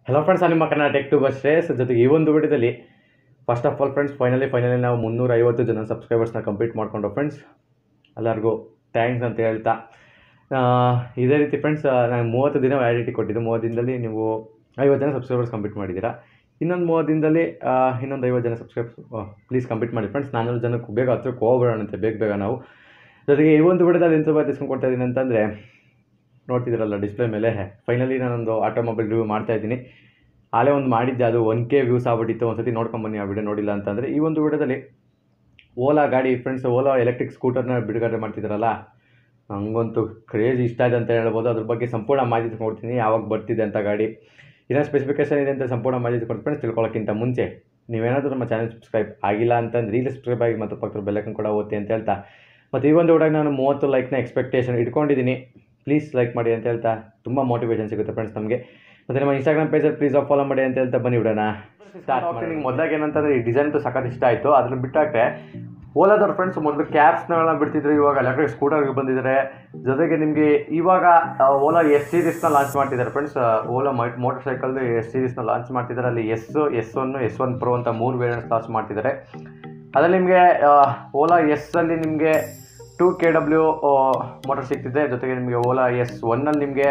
Hello friends, ನಿಮ್ಮ Kannada tech tubers Shreyas ಜೊತೆಗೆ ಈ ಒಂದು ವಿಡಿಯೋದಲ್ಲಿ first of all friends finally ನಾವು 350 ಜನ ಸಬ್ಸ್ಕ್ರೈಬರ್ಸ್ನ ಕಂಪ್ಲೀಟ್ ಮಾಡಿಕೊಂಡು ಫ್ರೆಂಡ್ಸ್ ಎಲ್ಲರಿಗೂ ಥ್ಯಾಂಕ್ಸ್ ಅಂತ ಹೇಳ್ತಾ ಇದೇ ರೀತಿ ಫ್ರೆಂಡ್ಸ್ ನಾನು 30 ದಿನ ವ್ಯಾಲಿಡಿಟಿ ಕೊಟ್ಟಿದ್ದು. 30 ದಿನದಲ್ಲಿ ನೀವು 50 ಜನ ಸಬ್ಸ್ಕ್ರೈಬರ್ಸ್ ಕಂಪ್ಲೀಟ್ ಮಾಡಿದ್ದೀರಾ. ಇನ್ನೊಂದು 30 ದಿನದಲ್ಲಿ ಇನ್ನೊಂದು 50 ಜನ ಸಬ್ಸ್ಕ್ರೈಬರ್ಸ್ ಪ್ಲೀಸ್ ಕಂಪ್ಲೀಟ್ ಮಾಡಿ ಫ್ರೆಂಡ್ಸ್. 400 ಜನಕ್ಕೆ ಬೇಗ ಹತ್ರಕ್ಕೆ ಹೋಗ್ಬೇಡಂತೆ ಬೇಗ ನಾವು. ಜೊತೆಗೆ ಈ ಒಂದು ವಿಡಿಯೋದಲ್ಲಿ ಎಂತ ಡಿಸ್ಕೌಂಟ್ ಕೊಡ್ತಾ ಇದ್ದೀನಿ ಅಂತಂದರೆ, ನೋಡ್ತಿದ್ದೀರಲ್ಲ ಡಿಸ್ಪ್ಲೇ ಮೇಲೆ, ಫೈನಲಿ ನಾನೊಂದು ಆಟೋಮೊಬೈಲ್ ರಿವ್ಯೂ ಮಾಡ್ತಾಯಿದ್ದೀನಿ. ಆಲೇ ಒಂದು ಮಾಡಿದ್ದೆ, ಅದು 1K ವ್ಯೂಸ್ ಆಗ್ಬಿಟ್ಟಿತ್ತು. ಒಂದು ಸತಿ ನೋಡ್ಕೊಂಬನ್ನಿ ಆ ವಿಡಿಯೋ ನೋಡಿಲ್ಲ ಅಂತಂದರೆ. ಈ ಒಂದು ವಿಡಿಯೋದಲ್ಲಿ ಓಲಾ ಗಾಡಿ ಫ್ರೆಂಡ್ಸ್, ಓಲಾ ಎಲೆಕ್ಟ್ರಿಕ್ ಸ್ಕೂಟರ್ನ ಬಿಡುಗಡೆ ಮಾಡ್ತಿದ್ದಾರಲ್ಲ, ಹಂಗಂತೂ ಕ್ರೇಜ್ ಇಷ್ಟ ಇದೆ ಅಂತ ಹೇಳ್ಬೋದು. ಅದ್ರ ಬಗ್ಗೆ ಸಂಪೂರ್ಣ ಮಾಹಿತಿ ಕೊಡ್ತೀನಿ, ಯಾವಾಗ ಬರ್ತಿದೆ ಅಂತ ಗಾಡಿ, ಏನೋ ಸ್ಪೆಸಿಫಿಕೇಷನ್ ಇದೆ ಅಂತ ಸಂಪೂರ್ಣ ಮಾಹಿತಿ ಕೊಡ್ತೀನಿ ಫ್ರೆಂಡ್ಸ್. ತಿಳ್ಕೊಳ್ಳೋಕ್ಕಿಂತ ಮುಂಚೆ ನೀವೇನಾದರೂ ನಮ್ಮ ಚಾನಲ್ ಸಬ್ಸ್ಕ್ರೈಬ್ ಆಗಿಲ್ಲ ಅಂತಂದ್ರೆ ಈಗಲೇ ಸಬ್ಸ್ಕ್ರೈಬ್ ಆಗಿ ಮತ್ತು ಪಕ್ಕದ ಬೆಲ್ಲೈಕನ್ ಕೂಡ ಓದ್ತಿ ಅಂತ ಹೇಳ್ತಾ, ಮತ್ತು ಈ ಒಂದು ವಿಡಿಯೋಗೆ ನಾನು 30 ಲೈಕ್ನ ಎಕ್ಸ್ಪೆಕ್ಟೇಷನ್ ಇಟ್ಕೊಂಡಿದ್ದೀನಿ. ಪ್ಲೀಸ್ ಲೈಕ್ ಮಾಡಿ ಅಂತ ಹೇಳ್ತಾ, ತುಂಬ ಮೋಟಿವೇಶನ್ ಸಿಗುತ್ತೆ ಫ್ರೆಂಡ್ಸ್ ನಮಗೆ. ಮತ್ತು ನಮ್ಮ ಇನ್ಸ್ಟಾಗ್ರಾಮ್ ಪೇಜಲ್ಲಿ ಪ್ಲೀಸ್ ಫಾಲೋ ಮಾಡಿ ಅಂತ ಹೇಳ್ತಾ ಬನ್ನಿ ಬಿಡೋಣ ಸ್ಟಾರ್ಟ್ ಮಾಡಿ. ನಿಮ್ಗೆ ಮೊದಲಾಗಿ ಏನಂತಂದರೆ ಈ ಡಿಸೈನ್ದು ಸಖತ್ ಇಷ್ಟ ಆಯಿತು. ಅದ್ರ ಬಿಟ್ಟಾಕೆ ಓಲಾದವ್ರು ಫ್ರೆಂಡ್ಸ್ ಮೊದಲು ಕ್ಯಾಬ್ಸ್ನೆಲ್ಲ ಬಿಡ್ತಿದ್ರು, ಇವಾಗ ಎಲೆಕ್ಟ್ರಿಕ್ ಸ್ಕೂಟರ್ಗೆ ಬಂದಿದ್ದಾರೆ. ಜೊತೆಗೆ ನಿಮಗೆ ಇವಾಗ ಓಲಾ ಎಸ್ ಸೀರೀಸ್ನ ಲಾಂಚ್ ಮಾಡ್ತಿದ್ದಾರೆ ಫ್ರೆಂಡ್ಸ್. ಓಲಾ ಮೋಟರ್ ಸೈಕಲ್ದು ಎಸ್ ಸೀರೀಸ್ನ ಲಾಂಚ್ ಮಾಡ್ತಿದ್ದಾರೆ. ಅಲ್ಲಿ S1 Pro ಅಂತ 3 ವೇರಿಯಂಟ್ಸ್ ಲಾಂಚ್ ಮಾಡ್ತಿದ್ದಾರೆ. ಅದರಲ್ಲಿ ನಿಮಗೆ ಓಲಾ ಅಲ್ಲಿ ನಿಮಗೆ 2KW ಮೋಟರ್ ಸಿಗ್ತಿದೆ. ಜೊತೆಗೆ ನಿಮಗೆ ಓಲಾ S1 ನಿಮಗೆ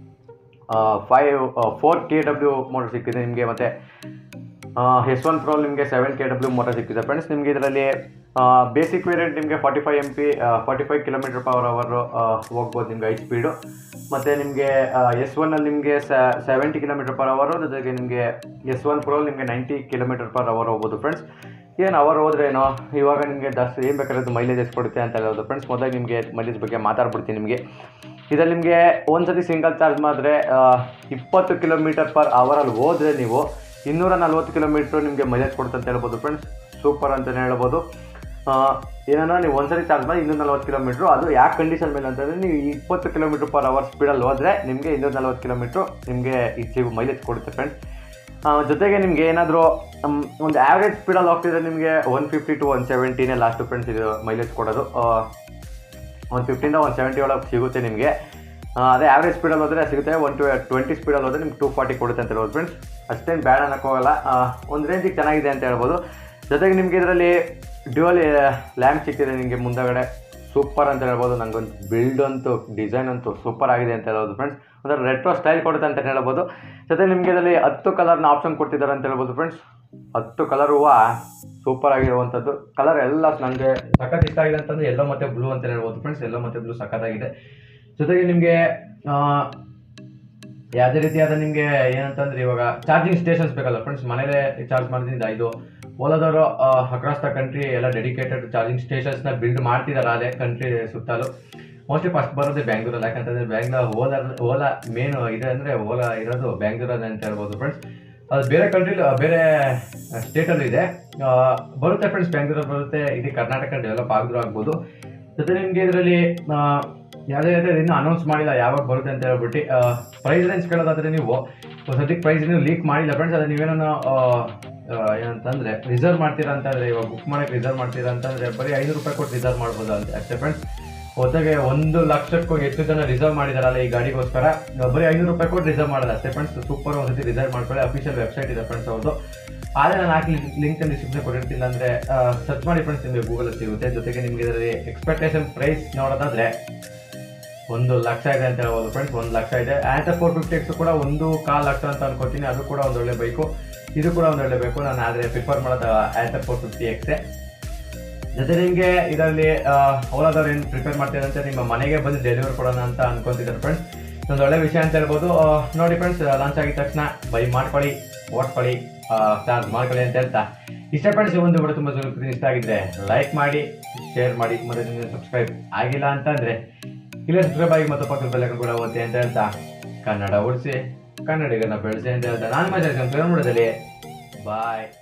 4KW ಮೋಟರ್ ಸಿಗ್ತಿದೆ ನಿಮಗೆ. ಮತ್ತು S1 Pro ನಿಮಗೆ 7KW ಮೋಟರ್ ಸಿಗ್ತಿದೆ ಫ್ರೆಂಡ್ಸ್. ನಿಮಗೆ ಇದರಲ್ಲಿ ಬೇಸಿಕ್ ವೇರಿಯಂಟ್ ನಿಮಗೆ 45 km/h ಹೋಗ್ಬೋದು ನಿಮಗೆ ಹೈ ಸ್ಪೀಡು. ಮತ್ತು ನಿಮಗೆ S1 ನಿಮಗೆ 70 km/h. ಜೊತೆಗೆ ನಿಮಗೆ S1 Pro ನಿಮಗೆ 90 km/h ಹೋಗ್ಬೋದು ಫ್ರೆಂಡ್ಸ್. ಏನು ಅವರ್ ಹೋದ್ರೇನೋ, ಇವಾಗ ನಿಮಗೆ ಜಾಸ್ತಿ ಏನು ಬೇಕಾದ್ರೆ ಮೈಲೇಜ್ ಎಷ್ಟು ಕೊಡುತ್ತೆ ಅಂತ ಹೇಳೋದು ಫ್ರೆಂಡ್ಸ್. ಮೊದಲಾಗಿ ನಿಮಗೆ ಮೈಲೇಜ್ ಬಗ್ಗೆ ಮಾತಾಡ್ಬಿಡ್ತೀನಿ ನಿಮಗೆ. ಇದರಲ್ಲಿ ನಿಮಗೆ ಒಂದು ಸತಿ ಸಿಂಗಲ್ ಚಾರ್ಜ್ ಮಾಡಿದ್ರೆ 20 km/h ಹೋದರೆ ನೀವು 240 km ನಿಮಗೆ ಮೈಲೇಜ್ ಕೊಡುತ್ತೆ ಅಂತ ಹೇಳ್ಬೋದು ಫ್ರೆಂಡ್ಸ್. ಸೂಪರ್ ಅಂತಲೇ ಹೇಳ್ಬೋದು. ಏನೋ ನೀವು ಒಂದ್ಸರಿ ಚಾರ್ಜ್ ಮಾಡಿ 240 km, ಅದು ಯಾವ ಕಂಡೀಷನ್ ಮೇಲೆ ಅಂತಂದರೆ ನೀವು 20 km/h ಸ್ಪೀಡಲ್ಲಿ ಹೋದರೆ ನಿಮಗೆ 240 km ನಿಮಗೆ ಇದು ಮೈಲೇಜ್ ಕೊಡುತ್ತೆ ಫ್ರೆಂಡ್ಸ್. ಜೊತೆಗೆ ನಿಮಗೆ ಏನಾದರೂ ಒಂದು ಆ್ಯಾವ್ರೇಜ್ ಸ್ಪೀಡಲ್ಲಿ ಹೋಗ್ತಿದ್ರೆ ನಿಮಗೆ 150 to 170 ಲಾಸ್ಟು ಫ್ರೆಂಡ್ಸ್ ಇದು ಮೈಲೇಜ್ ಕೊಡೋದು. 150 170 ಒಳಗೆ ಸಿಗುತ್ತೆ ನಿಮಗೆ. ಅದೇ ಆ್ಯಾವ್ರೇಜ್ ಸ್ಪೀಡಲ್ಲಿ ಹೋದರೆ ಸಿಗುತ್ತೆ. 120 ಸ್ಪೀಡಲ್ಲಿ ಹೋದರೆ ನಿಮ್ಗೆ 240 ಕೊಡುತ್ತೆ ಅಂತ ಹೇಳ್ಬೋದು ಫ್ರೆಂಡ್ಸ್. ಅಷ್ಟೇನು ಬ್ಯಾಡ್ ಅನ್ನೋಕ್ಕೋಗಲ್ಲ, ಒಂದು ರೇಂಜಿಗೆ ಚೆನ್ನಾಗಿದೆ ಅಂತ ಹೇಳ್ಬೋದು. ಜೊತೆಗೆ ನಿಮಗೆ ಇದರಲ್ಲಿ ಡ್ಯುವಲ್ ಲ್ಯಾಂಪ್ ಸಿಗ್ತಿದೆ ನಿಮಗೆ ಮುಂದಗಡೆ. ಸೂಪರ್ ಅಂತ ಹೇಳ್ಬೋದು. ನನಗೊಂದು ಬಿಲ್ಡ್ ಅಂತೂ ಡಿಸೈನ್ ಅಂತೂ ಸೂಪರ್ ಆಗಿದೆ ಅಂತ ಹೇಳ್ಬೋದು ಫ್ರೆಂಡ್ಸ್. ಒಂಥರ ರೆಟ್ರೋ ಸ್ಟೈಲ್ ಕೊಡುತ್ತೆ ಅಂತ ಹೇಳ್ಬೋದು. ಜೊತೆಗೆ ನಿಮಗೆ ಇದರಲ್ಲಿ 10 ಕಲರ್ನ ಆಪ್ಷನ್ ಕೊಡ್ತಿದ್ದಾರೆ ಅಂತ ಹೇಳ್ಬೋದು ಫ್ರೆಂಡ್ಸ್. 10 ಕಲರ್ ಹೂವು ಸೂಪರ್ ಆಗಿರುವಂಥದ್ದು. ಕಲರ್ ಎಲ್ಲ ನನಗೆ ಸಖತ್ ಇಷ್ಟ ಆಗಿದೆ ಅಂತಂದರೆ ಎಲ್ಲೋ ಮತ್ತು ಬ್ಲೂ ಅಂತ ಹೇಳ್ಬೋದು ಫ್ರೆಂಡ್ಸ್. ಎಲ್ಲೋ ಮತ್ತು ಬ್ಲೂ ಸಖತ್ತಾಗಿದೆ. ಜೊತೆಗೆ ನಿಮಗೆ ಯಾವುದೇ ರೀತಿಯಾದ ನಿಮಗೆ ಏನಂತಂದರೆ ಇವಾಗ ಚಾರ್ಜಿಂಗ್ ಸ್ಟೇಷನ್ಸ್ ಬೇಕಲ್ಲ ಫ್ರೆಂಡ್ಸ್. ಮನೇಲೇ ಚಾರ್ಜ್ ಮಾಡೋದ್ರಿಂದ ಇದು ಓಲಾದವರು ಅಕ್ರಾಸ್ ದ ಕಂಟ್ರಿ ಎಲ್ಲ ಡೆಡಿಕೇಟೆಡ್ ಚಾರ್ಜಿಂಗ್ ಸ್ಟೇಷನ್ಸ್ನ ಬಿಲ್ಡ್ ಮಾಡ್ತಿದ್ದಾರೆ. ಅದೇ ಕಂಟ್ರಿ ಸುತ್ತಲೂ ಮೋಸ್ಟ್ಲಿ ಫಸ್ಟ್ ಬರೋದೇ ಬ್ಯಾಂಗ್ಳೂರಲ್ಲಿ. ಯಾಕಂತಂದರೆ ಬ್ಯಾಂಗ್ಳೂರ್ ಓಲಾ ಮೇನ್ ಇದೆ ಅಂದರೆ ಓಲಾ ಇರೋದು ಬ್ಯಾಂಗ್ಳೂರಲ್ಲಿ ಅಂತ ಹೇಳ್ಬೋದು ಫ್ರೆಂಡ್ಸ್. ಅದು ಬೇರೆ ಕಂಟ್ರಿಲಿ ಬೇರೆ ಸ್ಟೇಟಲ್ಲೂ ಇದೆ, ಬರುತ್ತೆ ಫ್ರೆಂಡ್ಸ್. ಬ್ಯಾಂಗ್ಳೂರಲ್ಲಿ ಬರುತ್ತೆ. ಇದು ಕರ್ನಾಟಕ ಡೆವಲಪ್ ಆಗಿದ್ರು ಆಗ್ಬೋದು. ಜೊತೆ ನಿಮಗೆ ಇದರಲ್ಲಿ ಯಾವುದೇ ಇನ್ನೂ ಅನೌನ್ಸ್ ಮಾಡಿಲ್ಲ ಯಾವಾಗ ಬರುತ್ತೆ ಅಂತ ಹೇಳ್ಬಿಟ್ಟು. ಪ್ರೈಸ್ ರೇಂಜ್ ಕೇಳೋದಾದರೆ ನೀವು ಸದ್ಯಕ್ಕೆ ಪ್ರೈಸ್ ಇನ್ನೂ ಲೀಕ್ ಮಾಡಿಲ್ಲ ಫ್ರೆಂಡ್ಸ್. ಅದು ನೀವೇನೋ ಏನಂತಂದರೆ ರಿಸರ್ವ್ ಮಾಡ್ತೀರಾ ಅಂತಂದರೆ, ಇವಾಗ ಬುಕ್ ಮಾಡೋಕ್ಕೆ ರಿಸರ್ವ್ ಮಾಡ್ತೀರಾ ಅಂತಂದರೆ ಬರೀ 500 ರೂಪಾಯಿ ಕೊಟ್ಟು ರಿಸರ್ವ್ ಮಾಡ್ಬೋದು ಅಂತ ಅಷ್ಟೇ ಫ್ರೆಂಡ್ಸ್. ಹೊತ್ತಿಗೆ 1 ಲಕ್ಷಕ್ಕೂ ಹೆಚ್ಚು ಜನ ರಿಸರ್ವ್ ಮಾಡಿದಾರಲ್ಲ ಈ ಗಾಡಿಗೋಸ್ಕರ. ಬರೀ 500 ರೂಪಾಯಿ ಕೊಟ್ಟು ರಿಸರ್ವ್ ಮಾಡೋದು ಅಷ್ಟೇ ಫ್ರೆಂಡ್ಸ್. ಸೂಪರ್ ಒಂದ್ಸತಿ ರಿಸರ್ವ್ ಮಾಡ್ಕೊಳ್ಳಿ. ಅಫಿಷಿಯಲ್ ವೆಬ್ಸೈಟ್ ಇದೆ ಫ್ರೆಂಡ್ಸ್ ಅವ್ರದ್ದು. ಆದರೆ ನಾನು ಹಾಕಿ ಲಿಂಕ್ ಡಿಸ್ಕ್ರಿಪ್ಷನ್ ಕೊಟ್ಟಿರ್ತಿಲ್ಲ ಅಂದರೆ ಸರ್ಚ್ ಮಾಡಿ ಫ್ರೆಂಡ್ಸ್, ನಿಮಗೆ ಗೂಗಲಲ್ಲಿ ಸಿಗುತ್ತೆ. ಜೊತೆಗೆ ನಿಮಗೆ ಇದರಲ್ಲಿ ಎಕ್ಸ್ಪೆಕ್ಟೇಷನ್ ಪ್ರೈಸ್ ನೋಡೋದಾದರೆ 1 ಲಕ್ಷ ಇದೆ ಅಂತ ಹೇಳ್ಬೋದು ಫ್ರೆಂಡ್ಸ್. 1 ಲಕ್ಷ ಇದೆ. ಆ್ಯಂಡ್ 450X ಕೂಡ 1.25 ಲಕ್ಷ ಅಂತ ಅನ್ಕೋತೀನಿ. ಅದು ಕೂಡ ಒಂದು ಒಳ್ಳೆ ಬೈಕು, ಇದು ಕೂಡ ಒಂದು ಒಳ್ಳೆ ಬೇಕು. ನಾನು ಆದರೆ ಪ್ರಿಫರ್ ಮಾಡೋದು ಆ್ಯಂಡ್ 450X. ಜೊತೆ ನಿಮಗೆ ಇದರಲ್ಲಿ ಓಲಾದವ್ರು ಏನು ಪ್ರಿಪೇರ್ ಮಾಡ್ತಿದ್ದಾರೆ ಅಂತ ನಿಮ್ಮ ಮನೆಗೆ ಬಂದು ಡೆಲಿವರಿ ಕೊಡೋಣ ಅಂತ ಅನ್ಕೊತಿದ್ದಾರೆ ಫ್ರೆಂಡ್ಸ್. ಒಂದು ಒಳ್ಳೆ ವಿಷಯ ಅಂತ ಹೇಳ್ಬೋದು. ನೋಡಿ ಫ್ರೆಂಡ್ಸ್, ಲಾಂಚ್ ಆಗಿದ ತಕ್ಷಣ ಬೈ ಮಾಡ್ಕೊಳ್ಳಿ, ಓಡ್ಕೊಳ್ಳಿ, ಚಾರ್ಜ್ ಮಾಡ್ಕೊಳ್ಳಿ ಅಂತ ಹೇಳ್ತಾ ಇಷ್ಟ ಫ್ರೆಂಡ್ಸ್. ಈ ಒಂದು ವಿಡಿಯೋ ತುಂಬ ಇಷ್ಟ ಆಗಿದ್ದರೆ ಲೈಕ್ ಮಾಡಿ, ಶೇರ್ ಮಾಡಿ, ಮತ್ತು ನಿಮಗೆ ಸಬ್ಸ್ಕ್ರೈಬ್ ಆಗಿಲ್ಲ ಅಂತಂದರೆ ಇಲ್ಲೇ ಸಬ್ಸ್ಕ್ರೈಬ್ ಆಗಿ ಮತ್ತು ಪಕ್ಕದ ಬೆಲ್ಲೈಕನ್ ಕೂಡ ಓದ್ತಿ ಅಂತ ಹೇಳ್ತಾ, ಕನ್ನಡ ಉಳಿಸಿ ಕನ್ನಡಿಗರನ್ನ ಬೆಳೆಸಿ ಅಂತ ಹೇಳ್ತಾ ನಾನು ಮಾತಾಡ್ತೀನಿ. ಬಾಯ್.